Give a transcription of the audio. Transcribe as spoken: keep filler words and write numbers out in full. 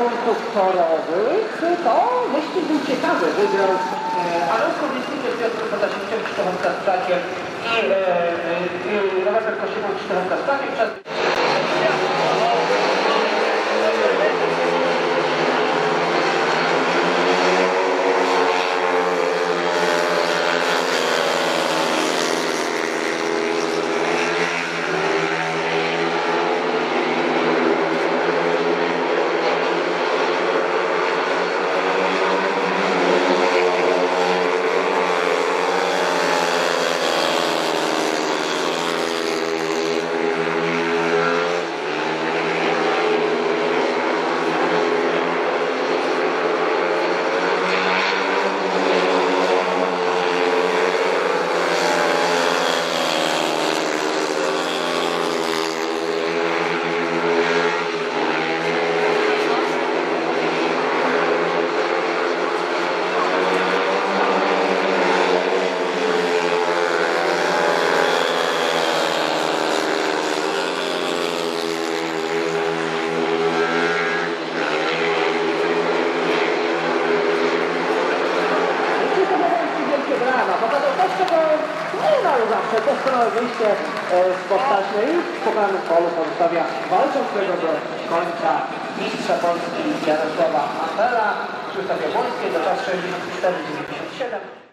konstruktorowych to wyścig był ciekawy. Wygrał Aaron Kowicki z Piotrem Potasiewiciem, Krzysztofem Kasprakiem i, e, i Robertem Kosiewą, Krzysztofem Kasprakiem. Przez... Zawsze doskonałe wyjście z podstawy i w pokonanym polu pozostawia walczącego do końca mistrza Polski Jarosława Apela. Krzysztof Jabłoński do czas sześćdziesiąt cztery dziewięćdziesiąt siedem.